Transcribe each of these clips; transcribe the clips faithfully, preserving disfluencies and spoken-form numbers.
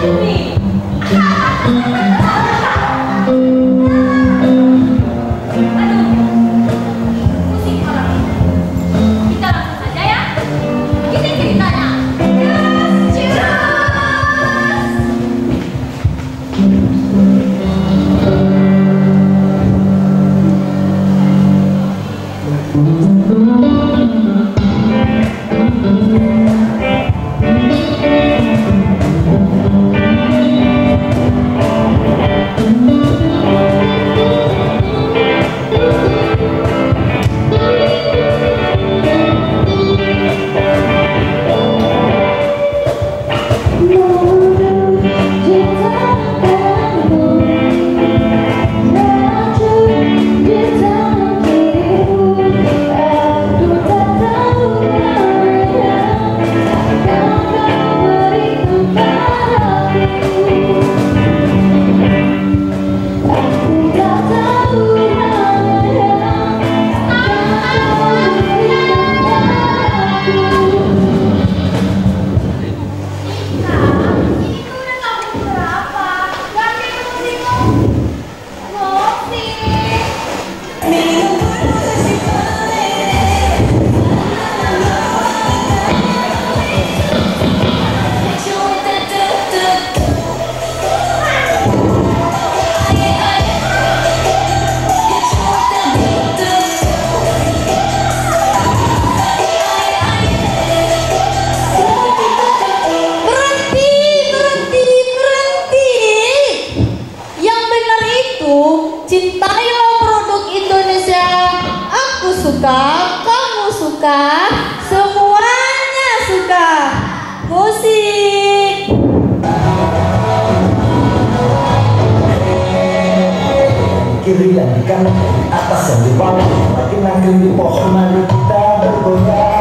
Kiri yang di kanan, atas yang di bawah, makin nangkring di pohon, mari kita bergoyang.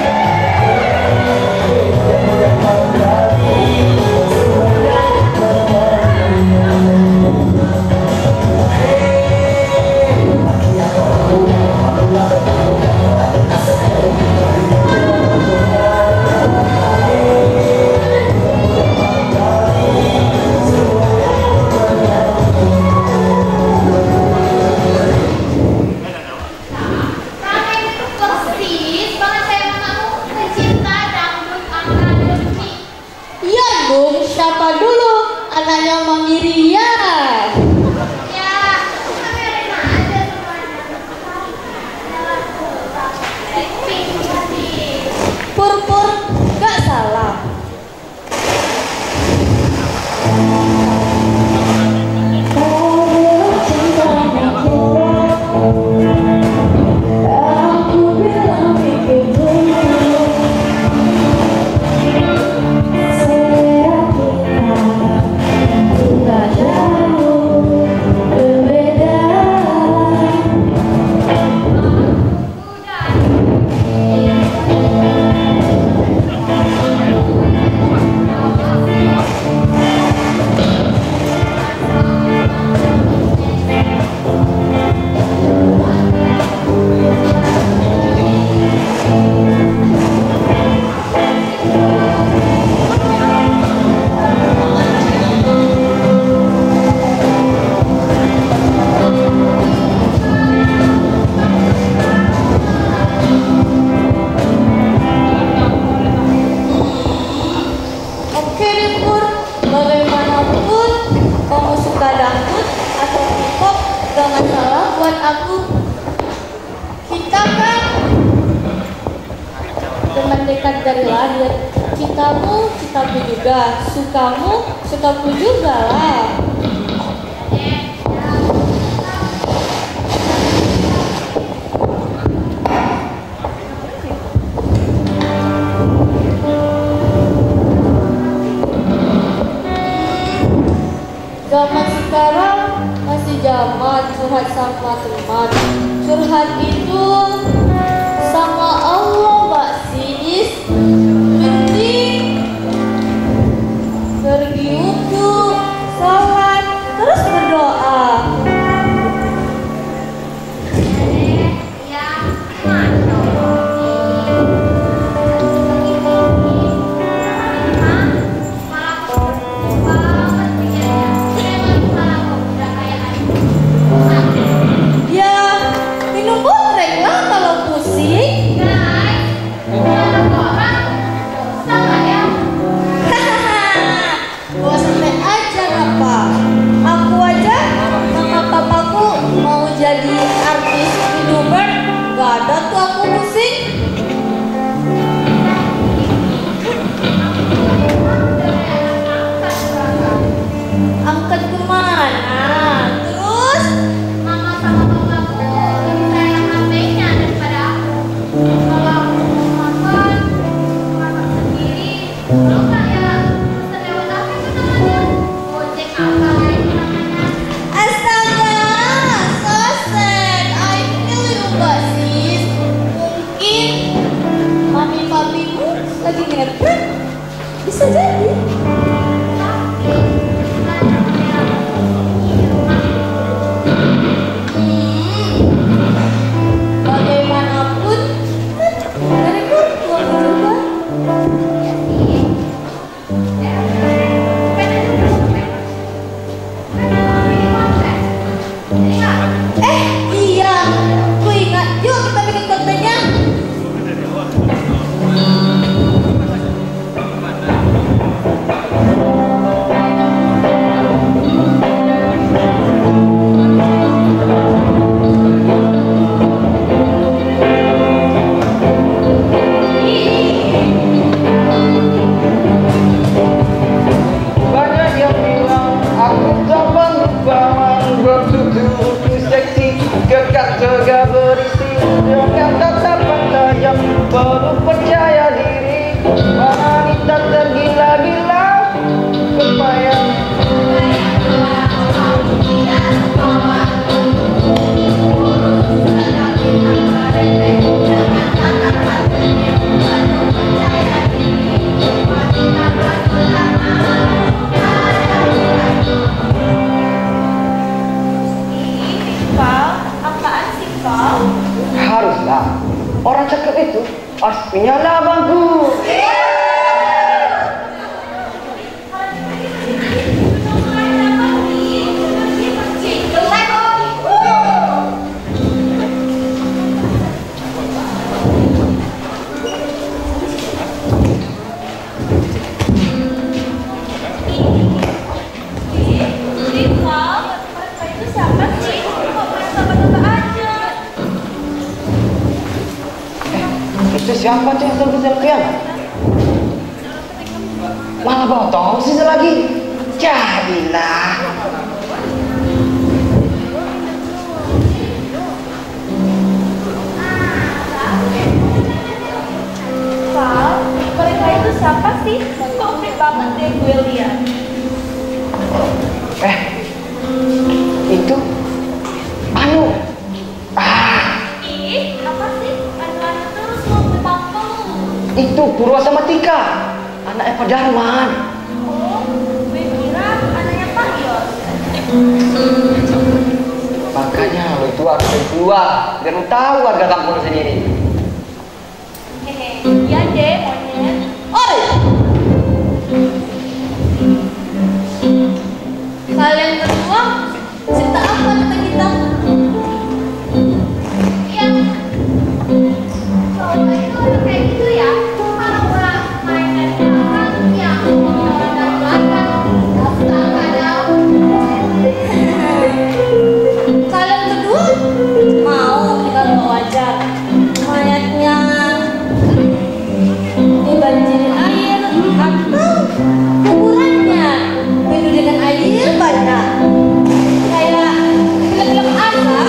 Siapa dulu anaknya Mami Ria? Ya, kami Rena aja semuanya. Pur-pur, gak salah. Dari lahir, citamu, citaku juga, sukamu, sukaku juga lah. Zaman sekarang masih zaman curhat sama teman. Curhat itu sama Allah, Mbak Sis. Mending pergi wudhu, sholat, terus berdoa. Ya, Masya Allah. Malah siapa tuh yang selfie-selfiean? Malah botol sih lagi. Jadilah. Val, mereka itu siapa sih? Kok unik banget deh gue lihat. Eh, itu Anu. Ah, Ih, apa sih? Anu-anu terus lo bapakmu. itu Purwa sama Tika, anaknya Pak Darman. Oh, gue kira anaknya Pak Yos. Makanya lo itu harus keluar, biar lo tahu warga kampung lo sendiri. Hehe, iya deh monyet. Oi! Kalian berdua cerita apa tentang kita? Iya. Cowok itu udah kayak gitu ya. Kalau udah main dari belakang, ya orang dari belakang. Astaga dah. Kalian berdua mau kita bawa wajar mayatnya dibanjirin air atau kuburannya penuh dengan air banyak kayak film-film asap.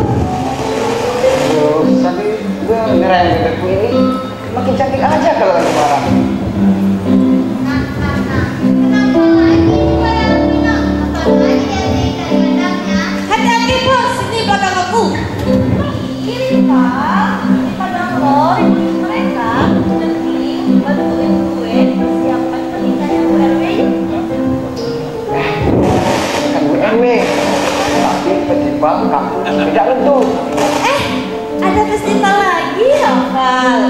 Terus tapi gue ngerayain bebekku ini makin cantik aja kalau lagi marah. Nah, nah, nah. Kenapa lagi gue yang bilang? Apa lagi yang digadang-gadangnya? Hati-hati bos, ini belakang aku. Ini Pak, pada lo mereka nanti bantuin gue persiapan pernikahan Bu R W. Kan Bu R W, tapi festival kampung tidak lentur. Eh, ada festival lagi ya, Val?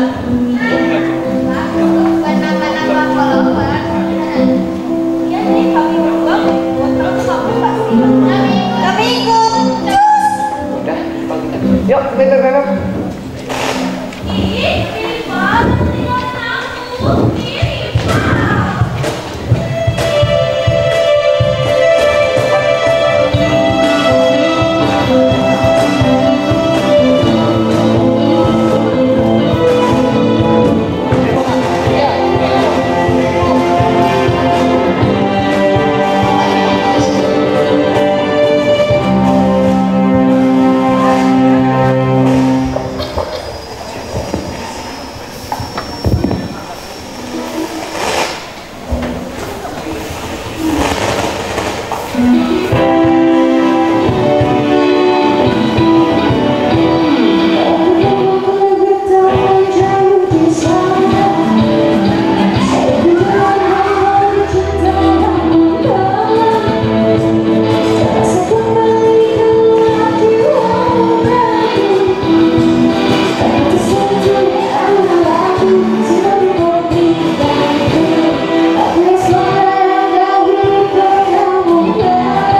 Bukan nama-nama follower. Iya nih, kami berdua buat terus kamu pasti kami Kami ikut. Cus. Udah, kalau gitu. Yuk, bebek bebek. Ih, ini banget tinggalin aku. Ini Pak. Aku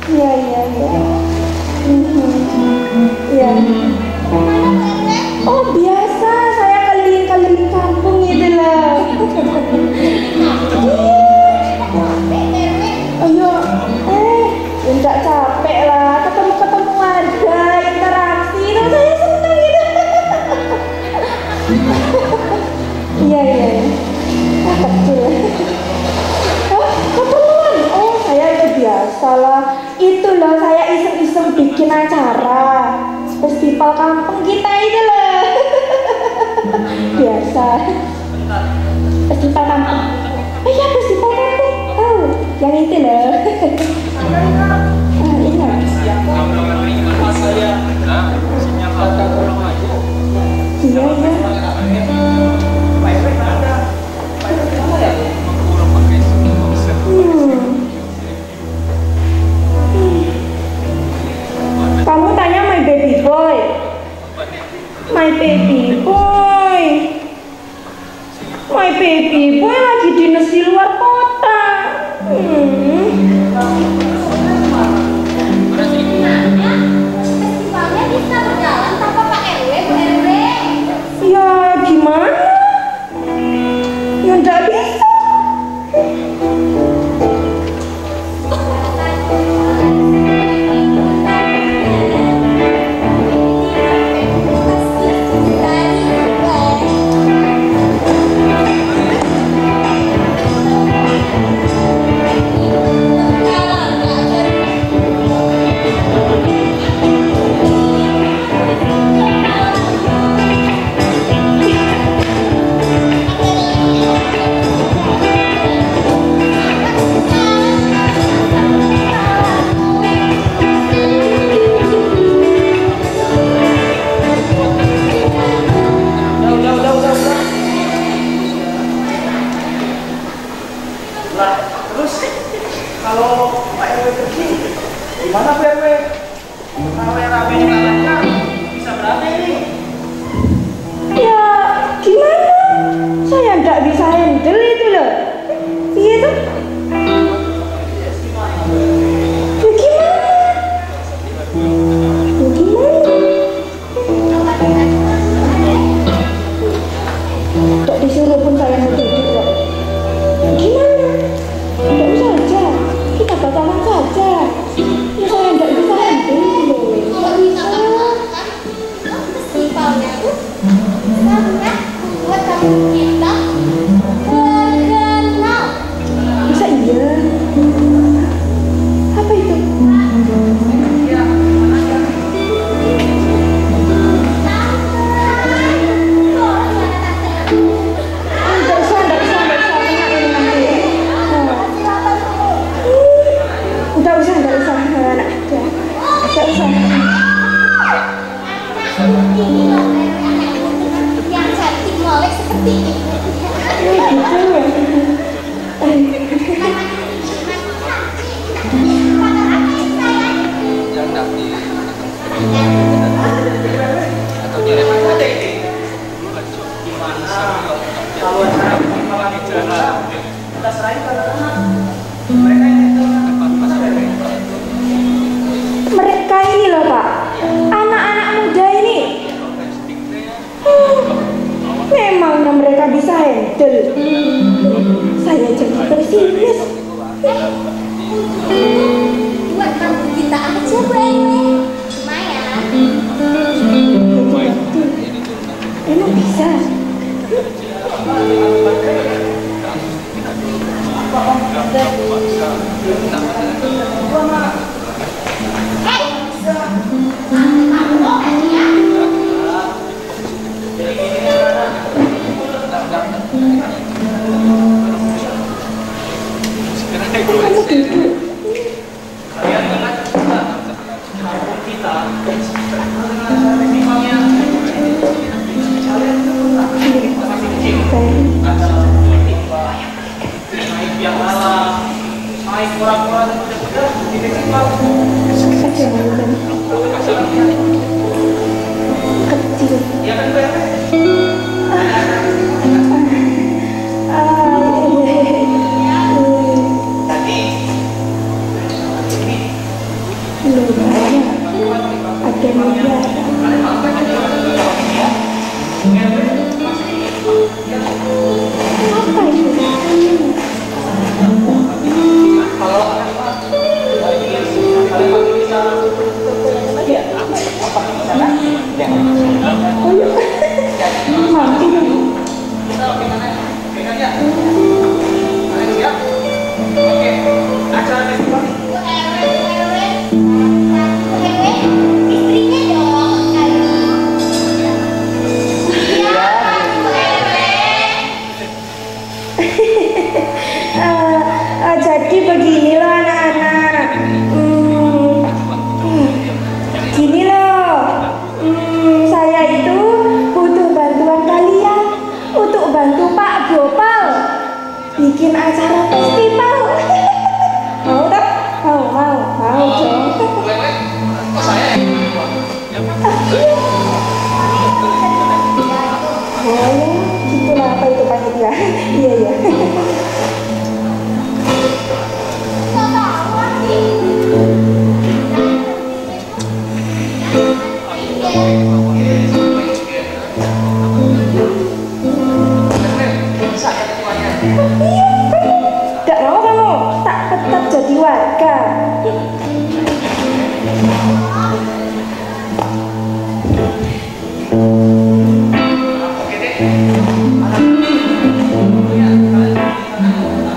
Iya, iya, iya. Iya. Oh, biasa saya keliling-keliling kampung itu loh. Ayo, eh, enggak capek lah, ketemu-ketemu warga, interaksi, itu saya senang gitu. Iya, iya, ah, kecil. Oh, keperluan. Oh, saya itu biasa lah. Itu loh, saya iseng-iseng bikin acara festival kampung kita itu loh. Biasa. Festival kampung. Oh iya, festival kampung. Oh, yang itu loh. Ah, ingat. Iya, iya. Kamu tanya my baby boy. My baby boy. My baby boy lagi dinas di luar kota. Hmm. Festivalnya bisa berjalan tanpa Pak R W, Bu R W. Ya gimana? Ya enggak bisa. Gimana Bu R W? Rame-rame jalannya bisa berapa ini? Ya gimana? Saya nggak bisa handle itu loh. Iya tuh. Ya gimana? Ya gimana? Kok disuruh pun saya mau duduk kok. Gimana? Nggak usah aja. Kita batalkan saja. Ya saya nggak bisa handle itu loh. Kalau bisa kan festivalnya tuh sangat buat kampung kita terkenal. Bisa iya. Apa itu? Nggak usah, nggak usah, nggak usah. Enak ini nanti. Nggak usah, nggak usah. Anak aja. Nggak usah. Ini loh yang cantik molek seperti ini. Ya gitu ya. Kalau acara perkembangan itu kita serahin ke mereka ini. Mereka ini loh Pak, anak-anak muda ini. Hmm, memangnya mereka bisa handle. Saya jadi pesimis. Buat kampung kita aja Bu R W. Lumayan. Emang bisa? Kamu duduk. Kalian ingat kampung kita festivalnya kalian masih kecil ada naik biang malam, naik kura-kura dan kuda-kuda di festival. Kecil banget. Kecil. Iya kan Bu R W? Ah, Tadi ini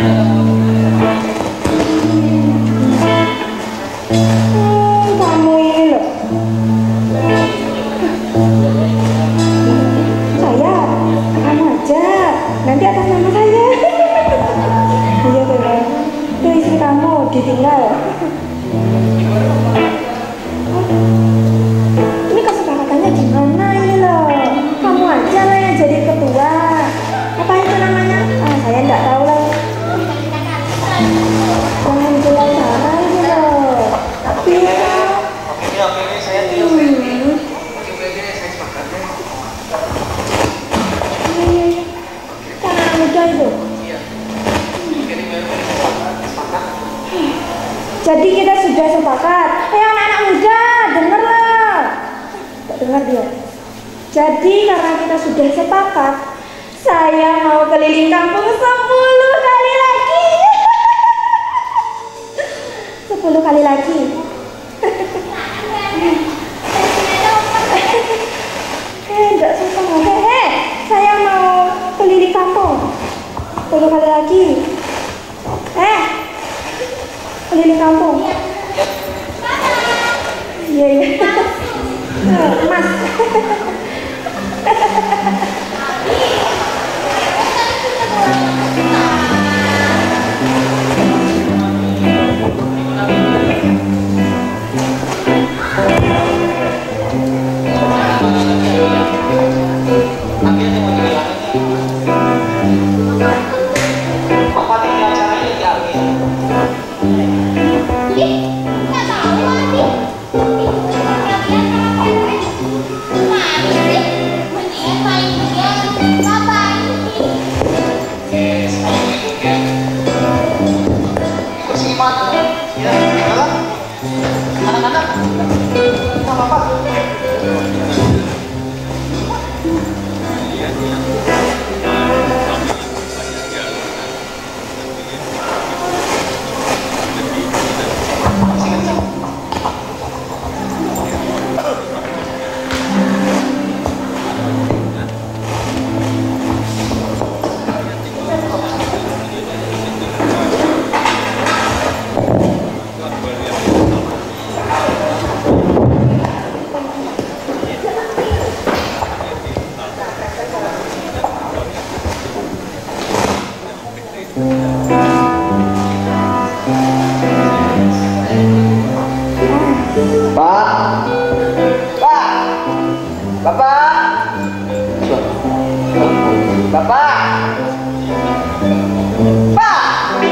Hmm, kamu ini loh. Saya, kamu aja. Nanti atas nama saya. Iya benar. Itu istri kamu ditinggal. Ini kesepakatannya gimana ini loh? Kamu aja lah yang jadi ketua. Apa itu namanya? Ah, saya nggak tahu lah. Jangan jual cara ini loh. Tapi Oke, oke, oke, saya deal. hmm. Oke, oke, oke, saya sepakat deh. Iya, iya, iya. Kan anak muda itu. Iya. Oke, ini baru sepakat, sepakat. Jadi kita sudah sepakat. Eh anak-anak muda, dengarlah. Tak dengar dia. Jadi karena kita sudah sepakat, saya mau keliling kampung sepuluh kali lagi. Sepuluh kali lagi. Eh, enggak susah. Eh, saya mau keliling kampung sepuluh kali lagi. Eh, keliling kampung. Iya, iya. Eh, Mas. Apa tinggal caranya diambil? Nggak tahu lagi. Mendingan main dia. Bye-bye. Oke, sekarang itu ya. Terus gimana? Ya, jalan. Anak-anak, nggak apa-apa. Pak, Pak, Bapak, Bapak, Pak.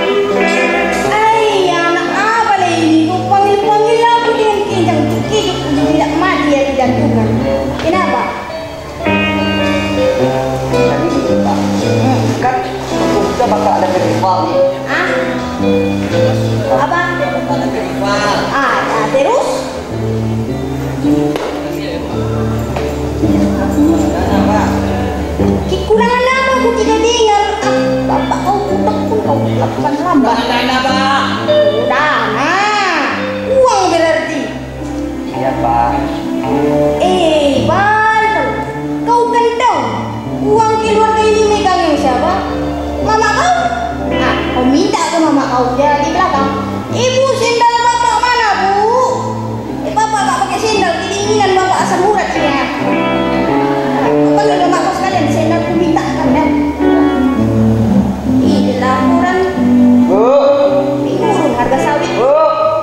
Ay, anak apa lah ini? Kau panggil-panggil aku dengan kencang. Hidup tidak mati ya jantungan. Kenapa? Jadi gitu Pak, kan kita bakal ada festival nih. Ah? Apa? Bakal ada festival. Ah, nah, terus? Apa? Kekurangan apa aku tidak dengar? Ah, bapak kau utak pun kau lakukan lambat. Lain apa? Udah, nah, uang berarti. Iya Pak. Eh, bandel, kau kan tahu uang keluarga ini megangnya siapa? Mama kau? Ah, kau minta ke mama kau dia di belakang. Ibu, sendal bapak mana bu? Eh, bapak gak pakai sendal, kedinginan bapak asam urat sini. Ah, panggil mama kau sekalian, sendal ku minta kan ya? Ini laporan Bu, bingung harga sawit. Bu.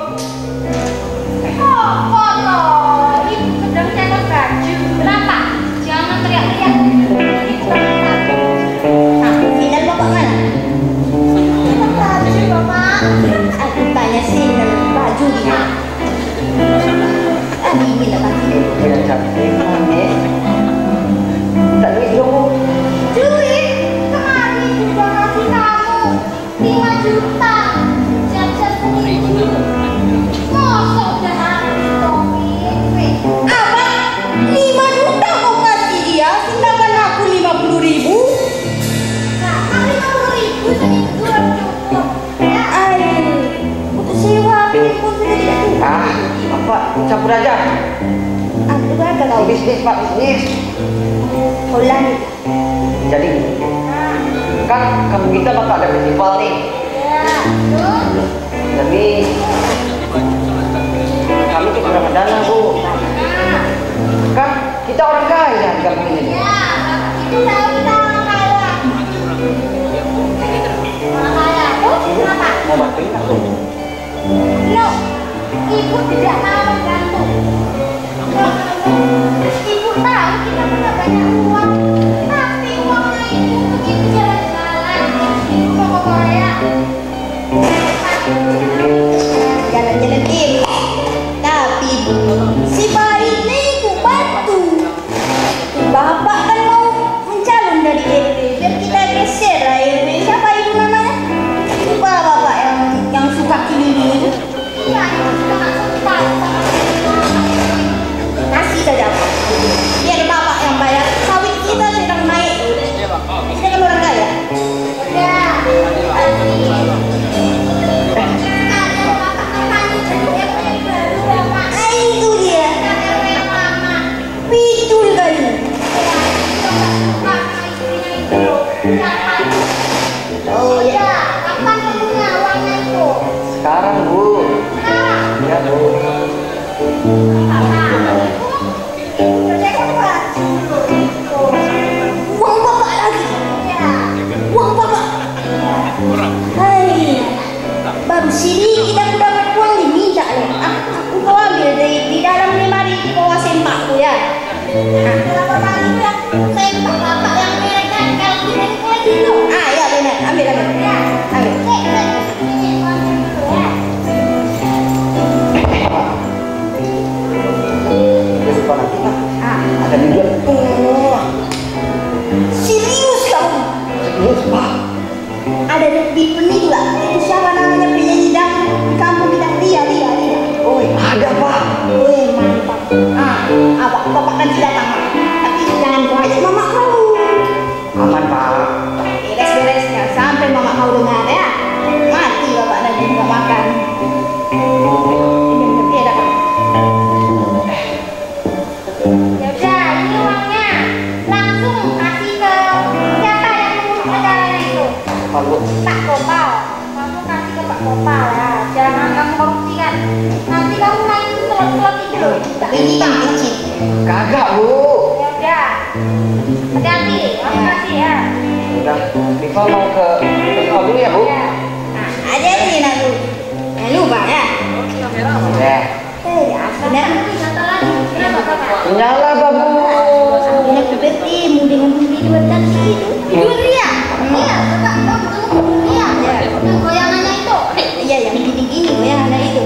Oh, kotor. Ibu sedang cetak baju. Kenapa? Jangan teriak-teriak. Ini bukan satu. Ah, sendal bapak mana? Cetak baju, Bapak. Aku tanya sendal baju di mana? Ah, ini lah kaki. Ya cantik nih. Tak duit dong. Duit kemarin ibu udah ngasih kamu lima juta. Jajan seribu. Masa udah habis dong, Wih. Apa? lima juta kau kasih dia, sedangkan aku lima puluh ribu? Nah, kan lima puluh ribu seribu belum cukup. Ya, Ay, untuk sewa pun sudah tidak cukup. Ah, Bapak campur aja. Aku ada kau. Bisnis Pak, bisnis. Kau lanjut. Jadi kan kampung kita bakal ada festival nih. Tapi kami kekurangan dana, Bu. Kan kita orang kaya di kampung ini. Ya, itu tahu kita orang kaya. Orang kaya tuh kenapa? Mau bantuin aku? No, ibu tidak mau membantu. Ibu tahu kita punya banyak uang, tapi uangnya itu untuk ibu jalan-jalan. Ibu mau ke Korea. Jalan-jalan ibu. Tapi Bu, si baiknya ibu bantu. Bapak kan mau mencalon dari R W, biar kita geser R W. Siapa ibu namanya? Lupa bapak yang yang suka keliling itu. Iya, yang suka suka. Kasih saja, biar bapak yang bayar. Sawit kita sedang naik. Kita kan orang kaya. Udah. Itu dia. Betul kali. Oh ya, kapan punya uangnya itu? Sekarang, Bu. Sekarang. Ya, Bu. Uang bapak lagi. Uang bapak. Hai. Baru sedikit aku dapat uang diminta loh. Aku, aku kau ambil di, di dalam lemari di bawah sempakku ya. Nah, berapa kali itu ya? Sempak bapak yang mereka kalau kita lagi itu. Ah ya benar, ambil ambil. Ya, ambil. Cek, cek. Ini uangnya dulu ya. Besok nanti Pak. Ah, Ada juga. oh. Serius kamu? Serius, Pak. Ada di peni juga. Itu siapa namanya penyanyi dangdut di kampung kita? Dia, dia, dia. Oh, ada, Pak. Wih, mantap. Ah, abang, bapak kan tidak datang. Tapi jangan kau ajak mama kau. Aman, Pak. Beres-beres ya, sampai mama kau dengar ya. Mati bapak nanti nggak makan. Ini dia dapat. Ya udah, ini uangnya. Langsung kasih ke siapa yang mengurus acaranya itu? Pak, Bu. Pak Kopal. Kamu kasih ke Pak Kopal ya. Jangan kamu korupsikan. Nanti kamu main telur-telur itu loh. Ini yang kecil. Kagak, Bu. Ya udah. Hati-hati, kamu kasih ya. Udah, Riva mau ke sekolah dulu ya, Bu? Ya. Nah, aja sih nak lu. Jangan lupa ya. Ya. Eh, benar. Satu lagi. Kenapa bapak? Nyala, Babu. Ini bertemu dengan pembeli cantik itu. Itu dia. Iya, coba kau ketemu dia. Ya. Goyangannya itu. Iya, yang gini-gini goyangannya itu.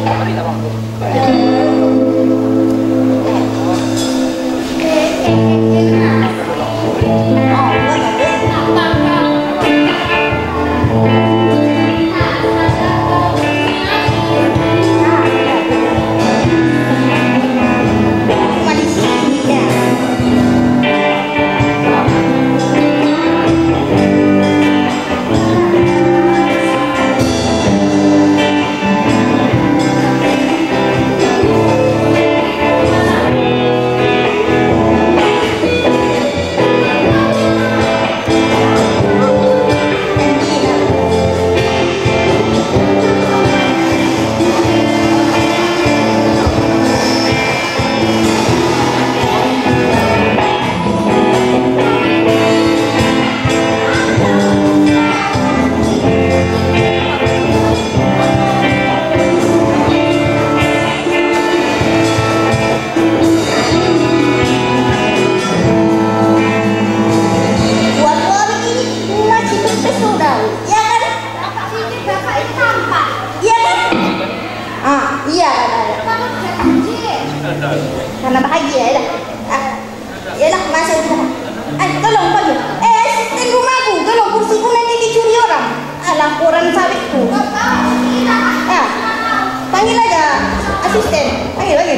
Karena bahagia ya dah. Ah, ya dah masuk sana. Eh, tolong panggil. Eh, asisten rumahku, tolong kursiku nanti dicuri orang. Ah, laporan sawitku. Ya, panggil aja asisten. Panggil panggil.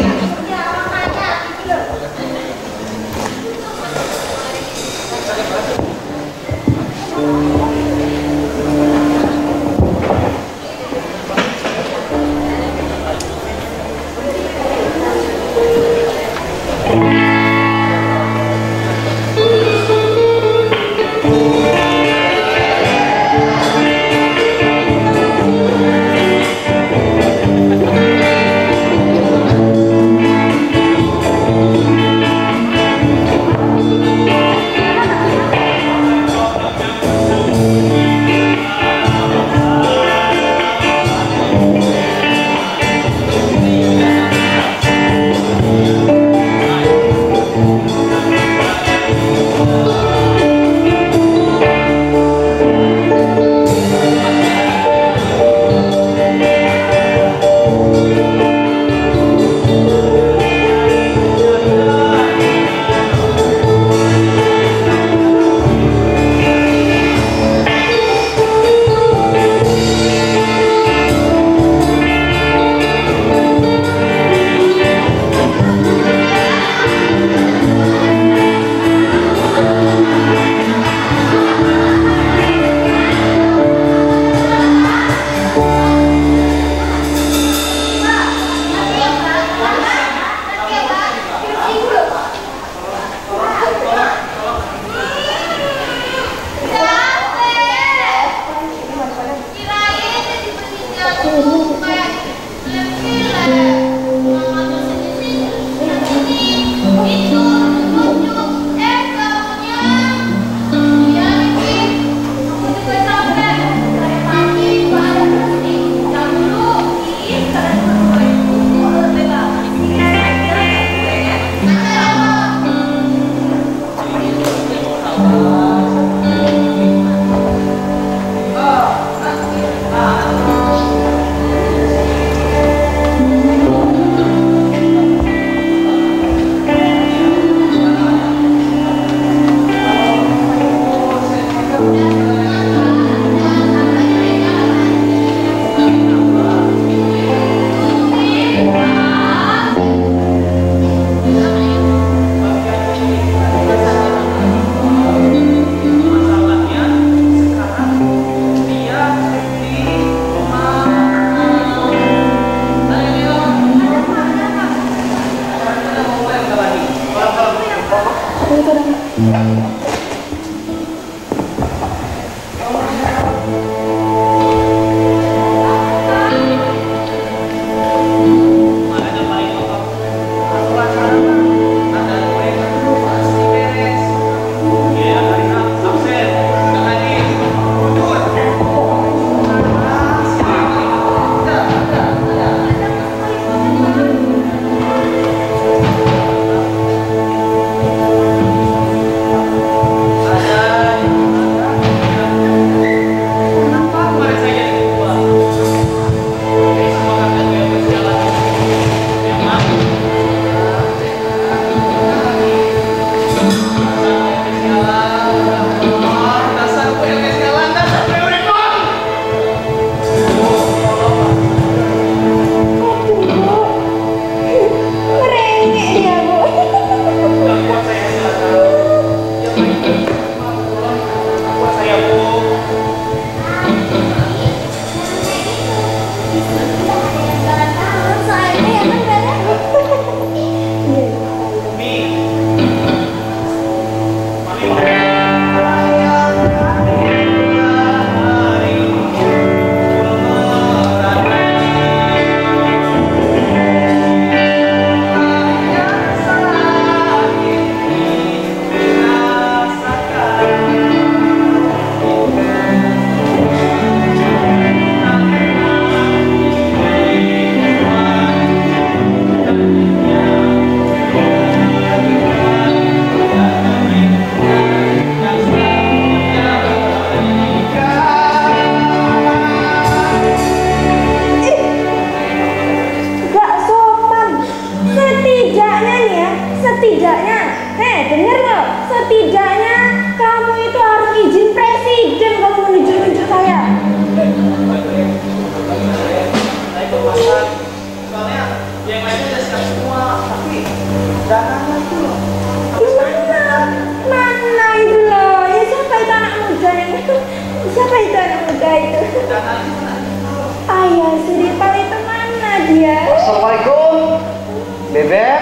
Ayah si Ripal itu mana dia? Assalamualaikum. Bebek.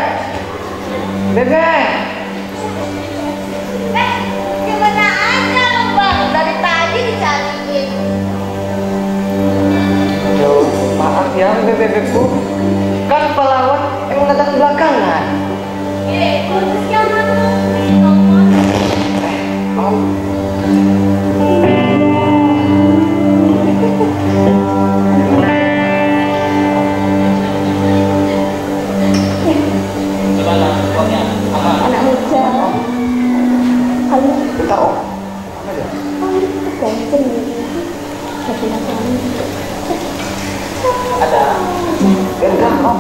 Bebek. Eh, gimana aja lo bang? Dari tadi dicariin. Aduh, maaf ya bebek-bebekku. Kan pahlawan emang datang belakangan. Eh, khususnya mana? Eh, mau. Anak muda. Kalau Bentar, Om. ganteng Ada. Enggak, Om.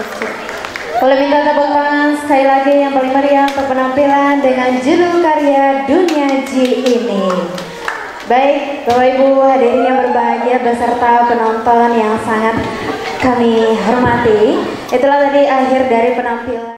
Boleh minta tepuk tangan sekali lagi yang paling meriah untuk penampilan dengan judul karya Dunia Ji ini. Baik, Bapak Ibu hadirin yang berbahagia beserta penonton yang sangat kami hormati. Itulah tadi akhir dari penampilan.